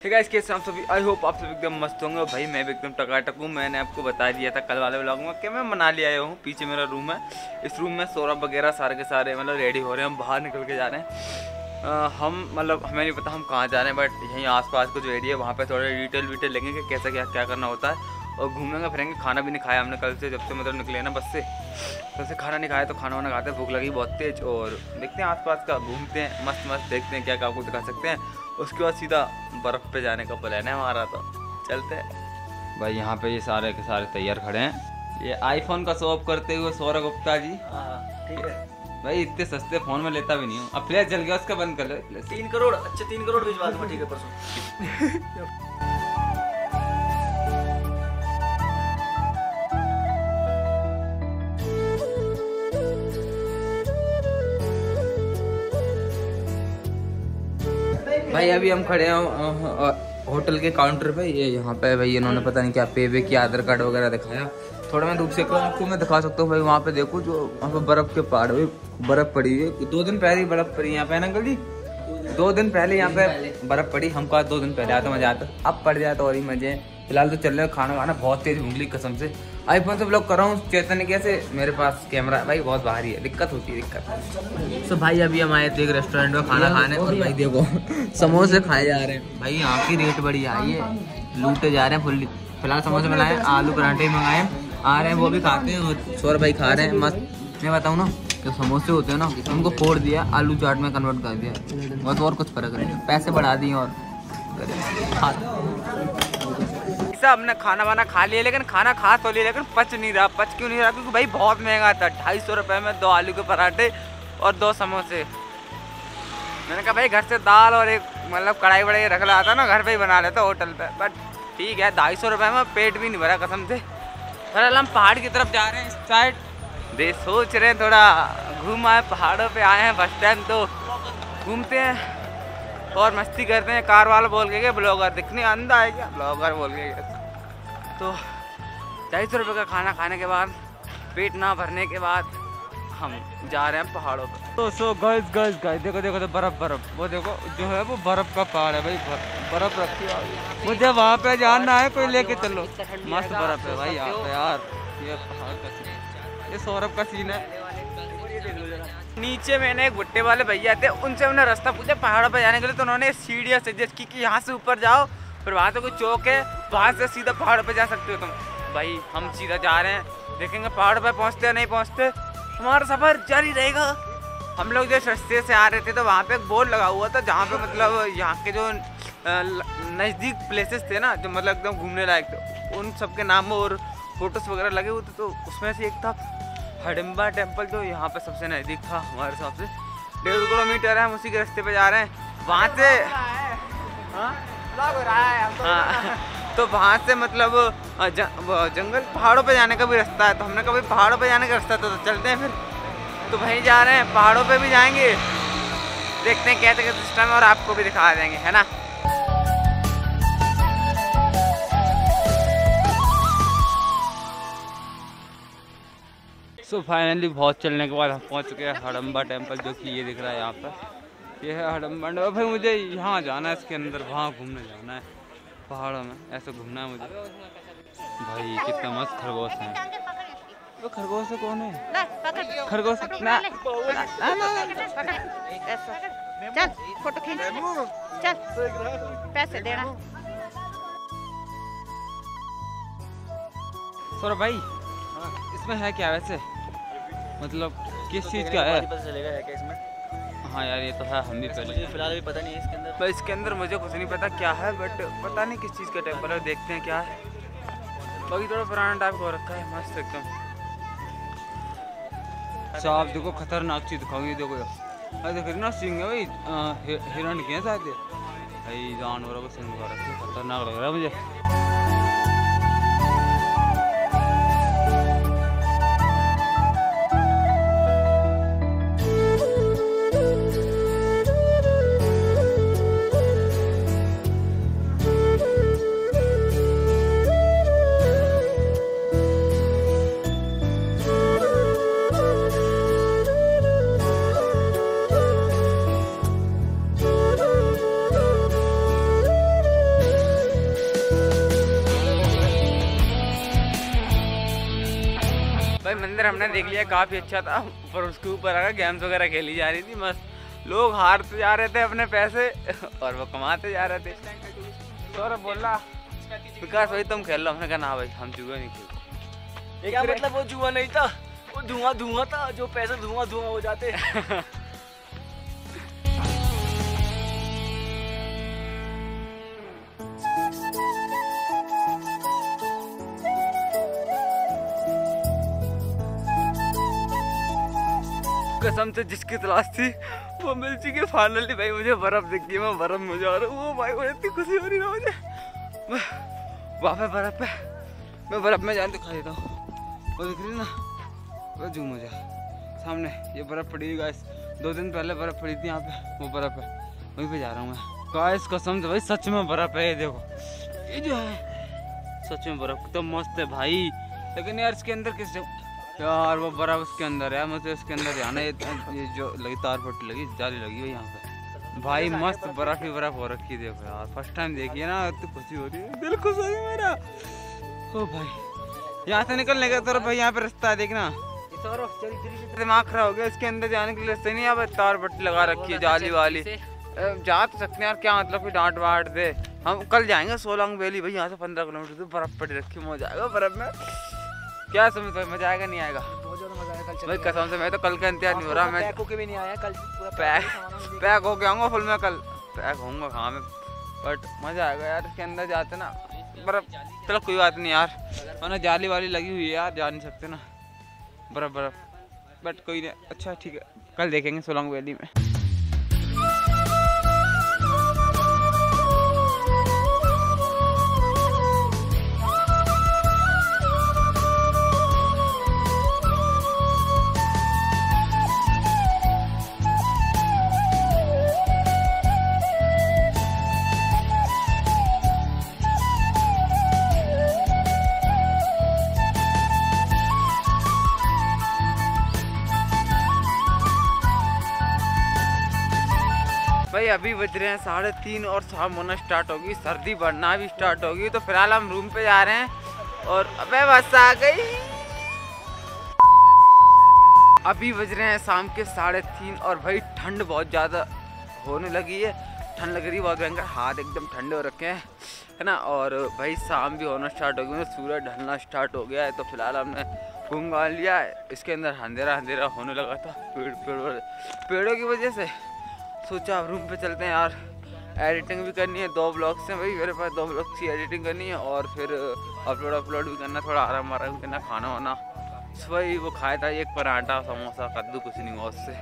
ठीक है, इसके साथ सभी आई होप आप सब एकदम मस्त होंगे। भाई मैं भी एकदम टकाटक हूँ। मैंने आपको बता दिया था कल वाले व्लॉग में कि मैं मनाली आया हूँ। पीछे मेरा रूम है, इस रूम में सौरभ वगैरह सारे के सारे मतलब रेडी हो रहे हैं। हम बाहर निकल के जा रहे हैं। हम मतलब हमें नहीं पता हम कहाँ जा रहे हैं, बट यहीं आसपास कुछ एरिया वहाँ पे थोड़े डिटेल विटेल लेंगे कि कैसा क्या करना होता है, और घूमेंगे फिरेंगे। खाना भी नहीं खाया हमने कल से, जब से मतलब निकले ना बस से, कल से खाना नहीं खाया, तो खाना वाना खाते हैं। भूख लगी बहुत तेज, और देखते हैं आसपास का, घूमते हैं मस्त मस्त, देखते हैं क्या क्या आपको दिखा सकते हैं। उसके बाद सीधा बर्फ़ पे जाने का प्लान है हमारा, तो चलते हैं। भाई यहाँ पे ये सारे के सारे तैयार खड़े हैं। ये आईफोन का शो ऑफ करते हुए सौरभ गुप्ता जी। ठीक है भाई इतने सस्ते फ़ोन में लेता भी नहीं हूँ। अब फ्लैश जल गया, उसका बंद कर लो फ्लैश। 3 करोड़, अच्छा 3 करोड़ भिजवा दूंगा, ठीक है परसों। भाई अभी हम खड़े हैं होटल के काउंटर पे। ये यहाँ पे भाई इन्होंने पता नहीं क्या पे किया, आधार कार्ड वगैरह दिखाया। थोड़ा मैं धूप से आपको मैं दिखा सकता हूँ। भाई वहाँ पे देखो, जो वहाँ पे बर्फ के पहाड़, भाई बर्फ पड़ी हुई है। 2 दिन पहले ही बर्फ पड़ी यहाँ पे ना अंकल जी, 2 दिन पहले यहाँ पे बर्फ पड़ी। हमको 2 दिन पहले आता मजा आता, अब पड़ जाए तो और ही मजे। फिलहाल तो चल रहे खाना खाना, बहुत तेज भूख लगी कसम से। आईफोन से ब्लॉग कर रहा हूँ, चैतन्य कैसे मेरे पास कैमरा भाई बहुत भारी है, दिक्कत होती है दिक्कत। तो भाई अभी हम आए थे एक रेस्टोरेंट में खाना खाने, और भाई देखो समोसे खाए जा रहे हैं। भाई यहाँ की रेट बढ़िया आई है, लूटे जा रहे हैं फुल्ली। फिलहाल समोसे बनाए, आलू पराठे मंगाए, आ रहे हैं वो भी खाते हैं, और सौरभ भाई खा रहे हैं मस्त। मैं बताऊँ ना, जो समोसे होते हैं ना, उनको फोड़ दिया, आलू चाट में कन्वर्ट कर दिया, बस और कुछ फर्क नहीं, पैसे बढ़ा दिए और हमने खाना वाना खा लिया। लेकिन खाना खा तो लिया, लेकिन पच नहीं रहा। पच क्यों नहीं रहा? क्योंकि भाई बहुत महंगा था। 250 रुपये में 2 आलू के पराठे और 2 समोसे। मैंने कहा भाई घर से दाल और एक मतलब कढ़ाई वढ़ाई रख रहा था ना, घर पे ही बना लेता होटल पे, बट ठीक है 250 रुपये में पेट भी नहीं भरा कसम से। फिर हम पहाड़ की तरफ जा रहे हैं इस साइड, दे सोच रहे हैं थोड़ा घूम आए, पहाड़ों पे आए हैं, बस टाइम तो घूमते हैं और मस्ती करते हैं। कार वाला बोल के ब्लॉगर दिखने अंधा है क्या, ब्लॉगर बोल के। तो 250 रुपये का खाना खाने के बाद, पेट ना भरने के बाद हम जा रहे हैं पहाड़ों पर। तो सो गर्ल्स देखो देखो तो बर्फ वो देखो जो है वो बर्फ का पहाड़ है भाई, बर्फ रखी है। मुझे वहाँ पे जाना है, कोई लेके चलो। मस्त बर्फ है भाई यहाँ पे यार, ये पहाड़ का सीन, ये सौरभ का सीन है। नीचे मैंने एक भुट्टे वाले भैया थे, उनसे उन्हें रास्ता पूछा पहाड़ों पर जाने के लिए, तो उन्होंने सीढ़ियाँ सजेस्ट की कि यहाँ से ऊपर जाओ, फिर वहाँ से कोई चौक है, वहाँ से सीधा पहाड़ पे जा सकते हो तुम। भाई हम सीधा जा रहे हैं, देखेंगे पहाड़ पे पहुँचते या नहीं पहुँचते, हमारा सफ़र जारी रहेगा। हम लोग जिस रास्ते से आ रहे थे तो वहाँ पे एक बोर्ड लगा हुआ था, जहाँ पे मतलब यहाँ के जो नज़दीक प्लेसेस थे ना, जो मतलब एकदम घूमने लायक थे, उन सब के नाम और फोटोज़ वगैरह लगे हुए थे। तो उसमें से एक था हडिम्बा टेम्पल, जो यहाँ पे सबसे नज़दीक था हमारे हिसाब से। 1.5 किलोमीटर है, हम उसी के रास्ते पे जा रहे हैं। वहाँ से तो वहाँ से मतलब जंगल पहाड़ों पे जाने का भी रास्ता है, तो हमने कभी पहाड़ों पे जाने का रास्ता तो चलते हैं फिर। तो वहीं जा रहे हैं, पहाड़ों पे भी जाएंगे, देखते हैं कैसे कैसे सिस्टम है, और आपको भी दिखा देंगे, है ना। सो फाइनली बहुत चलने के बाद हम पहुँच चुके हैं हडम्बा टेम्पल, जो कि ये दिख रहा है यहाँ पर। ये है हडम्बा। भाई मुझे यहाँ जाना है, इसके अंदर वहाँ घूमने जाना है, पहाड़ों में ऐसे घूमना है मुझे। भाई कितना मस्त खरगोश है। वो खरगोश से कौन है? खरगोश ना चल फोटो खींच, चल पैसे देना। सौरभ भाई इसमें है क्या वैसे, मतलब किस चीज़ का है? पता चलेगा है क्या इसमें। हाँ यार ये तो है, हम भी पहले फिलहाल अभी पता नहीं है इसके अंदर। भाई इसके अंदर मुझे कुछ नहीं पता क्या है, बट पता नहीं किस चीज़ का टेम्पल है, देखते हैं क्या है। बाकी थोड़ा पुराना टाइप का रखा है, मस्त एकदम। अच्छा आप देखो खतरनाक चीज़ दिखाओगे, देखो यार देख ना सिंह है भाई, हिरण के हैं शायद भाई, जानवरों को सिंह का रखा है, खतरनाक लग रहा है मुझे। मंदिर हमने देख लिया, काफ़ी अच्छा था। पर उसके ऊपर आकर गेम्स वगैरह खेली जा रही थी मस्त। लोग हारते जा रहे थे अपने पैसे और वो कमाते जा रहे थे। सौरभ बोल रहा विकास भाई तुम खेल लो, हमने कहा ना भाई हम जुआ नहीं खेलते। क्या मतलब वो जुआ नहीं था, वो धुआं था, जो पैसे धुआं हो जाते। कसम से जिसकी तलाश थी वो मिल चुकी है फाइनली। भाई मुझे बर्फ दिख गई, मैं बर्फ में जा रहा हूँ। वो भाई मुझे इतनी खुशी हो रही है मुझे। वहाँ पे बर्फ पे मैं बर्फ में जान दिखा देता हूँ, वो दिख रही ना, वो जूम हो जाए सामने। ये बर्फ पड़ी हुई गाइस, 2 दिन पहले बर्फ पड़ी थी यहाँ पे, वो बर्फ है, वहीं पे जा रहा हूँ मैं गाइस। कसम से भाई सच में बर्फ है। ये देखो ये जो है सच में बर्फ तो मस्त है भाई। लेकिन यार इसके अंदर किस यार वो बर्फ उसके अंदर है, मुझे उसके अंदर जाना है। ये जो लगी तार पट्टी लगी, जाली लगी हुई यहाँ पे भाई, मस्त बर्फ ही बर्फ हो रखी है। देखो यार फर्स्ट टाइम देखिए ना, तो खुशी हो रही है, दिल खुश हो गया मेरा। ओ भाई यहाँ से निकलने का तरफ भाई, यहाँ पे रास्ता है देखना। दिमाग खराब हो गया, इसके अंदर जाने के लिए रास्ते नहीं। यहाँ पे तार पट्टी लगा रखी है जाली वाली, जा तो सकते हैं यार, क्या मतलब कि डांट वाट दे। हम कल जाएंगे सोलांग वैली भाई, यहाँ से 15 किलोमीटर दूर बर्फ पड़ी रखी है, मजा आएगा बर्फ में। क्या समझते हो, मजा आएगा नहीं आएगा? बहुत ज्यादा मजा आया कल भाई कसम से मैं तो कल का इंतजार नहीं हो रहा। मैं पैक होके भी नहीं आया कल, पैक हो के आऊँगा फुल में, कल पैक होऊंगा कहाँ में। बट मजा आएगा यार, इसके अंदर जाते ना बर्फ। चलो कोई बात नहीं यार, वरना जाली वाली लगी हुई है यार, जा नहीं सकते ना बर्फ। बट कोई नहीं, अच्छा ठीक है, कल देखेंगे सोलांग वैली में। भाई अभी बज रहे हैं 3:30 और शाम होना स्टार्ट होगी, सर्दी बढ़ना भी स्टार्ट होगी। तो फिलहाल हम रूम पे जा रहे हैं और अबे बस आ गई। अभी बज रहे हैं शाम के 3:30 और भाई ठंड बहुत ज़्यादा होने लगी है, ठंड लग रही है बहुत भयंकर, हाथ एकदम ठंडे हो रखे हैं है ना। और भाई शाम भी होना स्टार्ट हो गई, सूरज ढलना स्टार्ट हो गया है। तो फिलहाल हमने घूम लिया है, इसके अंदर अंधेरा होने लगा था पेड़ों की वजह से। सोचा अब रूम पे चलते हैं यार, एडिटिंग भी करनी है, 2 ब्लॉग्स हैं भाई मेरे पास, 2 ब्लॉग्स की एडिटिंग करनी है और फिर अपलोड भी करना, थोड़ा आराम भी करना, खाना वाना। सुबह ही वो खाया था एक पराठा समोसा कद्दू, कुछ नहीं हुआ उससे।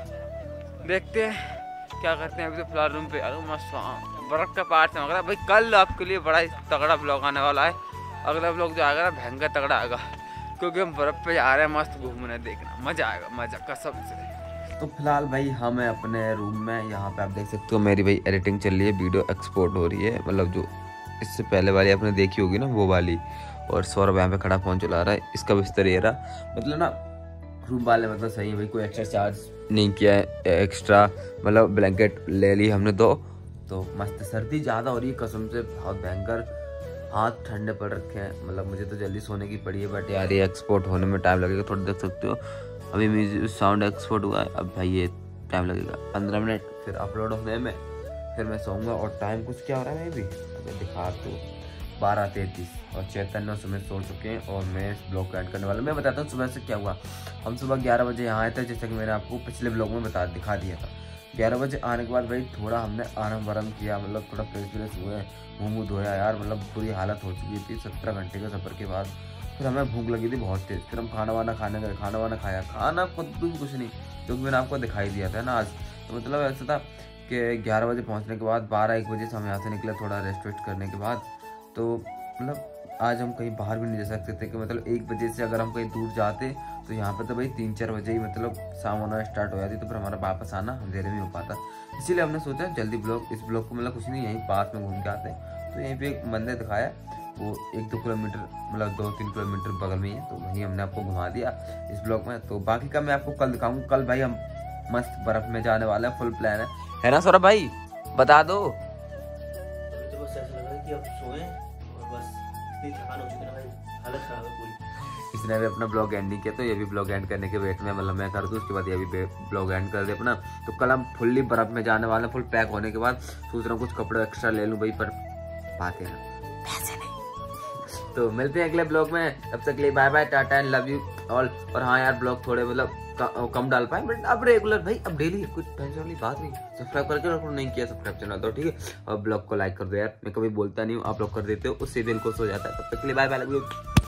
देखते हैं क्या करते हैं। अभी तो फिलहाल रूम पे मस्त बर्फ का पार्ट चमक रहा है भाई। कल आपके लिए बड़ा ही तगड़ा ब्लॉग आने वाला है, अगला ब्लॉग जो आएगा ना भयंकर तगड़ा आएगा, क्योंकि हम बर्फ पे जा रहे हैं मस्त घूमने, देखना मजा आएगा, मजा कसम से। तो फिलहाल भाई हम हैं अपने रूम में, यहाँ पे आप देख सकते हो मेरी भाई एडिटिंग चल रही है, वीडियो एक्सपोर्ट हो रही है, मतलब जो इससे पहले वाली आपने देखी होगी ना वो वाली। और सौरभ यहाँ पे खड़ा फोन चला रहा है, इसका बिस्तर ये रहा। मतलब ना रूम वाले मतलब सही है भाई, कोई एक्स्ट्रा चार्ज नहीं किया है, एक्स्ट्रा मतलब ब्लैंकेट ले ली हमने दो। तो मस्त, सर्दी ज़्यादा हो रही है कसम से, बहुत भयंकर, हाथ ठंडे पड़ रखे हैं। मतलब मुझे तो जल्दी सोने की पड़ी है, बट यार ये एक्सपोर्ट होने में टाइम लगेगा थोड़ा, देख सकते हो अभी म्यूजिक साउंड एक्सपोर्ट हुआ है, अब भाई ये टाइम लगेगा 15 मिनट, फिर अपलोड होने में, फिर मैं सोऊंगा। और टाइम कुछ क्या हो रहा है मैं भी अगर दिखा तो 12:33 और चैतन्य सुबह सो चुके हैं और मैं इस ब्लॉग को एंड करने वाला हूँ। मैं बताता हूँ सुबह से क्या हुआ। हम सुबह 11 बजे यहाँ आए थे, जैसा कि मैंने आपको पिछले ब्लॉग में दिखा दिया था। 11 बजे आने के बाद भाई थोड़ा हमने आराम वाराम किया, मतलब थोड़ा फ्रेश हुए, मुँह धोया यार, मतलब पूरी हालत हो चुकी थी 17 घंटे के सफ़र के बाद। फिर हमें भूख लगी थी बहुत तेज़, फिर हम खाना वाना खाने गए, खाना वाना खाया, खाना खुद भी कुछ नहीं, जो कि मैंने आपको दिखाई दिया था ना आज। तो मतलब ऐसा था कि 11 बजे पहुंचने के बाद 12-1 बजे से हम यहाँ से निकले, थोड़ा रेस्ट वेस्ट करने के बाद। तो मतलब आज हम कहीं बाहर भी नहीं जा सकते थे कि मतलब 1 बजे से अगर हम कहीं दूर जाते तो यहाँ पर तो भाई 3-4 बजे ही मतलब शाम होना स्टार्ट हो जाती, तो फिर हमारा वापस आना अंधेरे में हो पाता। इसीलिए हमने सोचा जल्दी इस ब्लॉग को मतलब कुछ नहीं यहीं पास में घूम के आते हैं। तो यहीं पे एक मंदिर दिखाया, वो 1-2 किलोमीटर मतलब 2-3 किलोमीटर बगल में ही है, तो वहीं हमने आपको घुमा दिया इस ब्लॉग में। तो बाकी का मैं आपको कल दिखाऊंगा। कल भाई हम मस्त बर्फ में जाने वाले हैं, फुल प्लान है ना सौरभ भाई, बता दो। तो बस ऐसा लग रहा है कि अब सोएं और बस इतनी थकान हो चुकी है ना भाई, हालत खराब है पूरी। इसने भी अपना ब्लॉग एंड नहीं किया, तो ये भी ब्लॉग एंड करने के वेट में, मतलब मैं कर दूँ उसके बाद ये भी ब्लॉग एंड कर दे अपना। तो कल हम फुल्ली बर्फ में जाने वाले हैं, फुल पैक होने के बाद सोच रहा हूँ कुछ कपड़े एक्स्ट्रा ले लूँ भाई, पर बात है ना पैसे नहीं। तो मिलते हैं अगले ब्लॉग में, तब तक के लिए bye bye, tata and love you all. और हाँ यार ब्लॉग थोड़े मतलब कम डाल पाए, बट अब रेगुलर भाई, अब डेली, कुछ टेंशन वाली बात नहीं। सब्सक्राइब करके रखो, नहीं किया सब्सक्राइब चैनल तो ठीक है, और ब्लॉग को लाइक कर दो यार, मैं कभी बोलता नहीं हूँ, आप लोग कर देते हो, उससे दिल खुश हो जाता है। तब तक के लिए बाय बाय, लव यू।